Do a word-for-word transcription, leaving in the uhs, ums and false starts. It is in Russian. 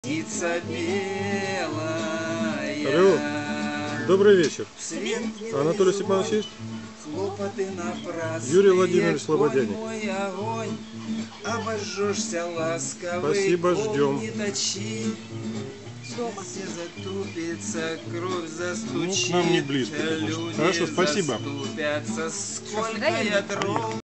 Птица белая. Алло, добрый вечер. Вслед Анатолий Степанович есть? хлопоты напрасные. Юрий Владимирович Слободяник. Мой огонь, обожжешься ласковый. Спасибо, ждем. Не точи. Все затупится, кровь застучит. Ну, к нам не близко, конечно. Люди Хорошо, спасибо. заступятся. Сколько я дров.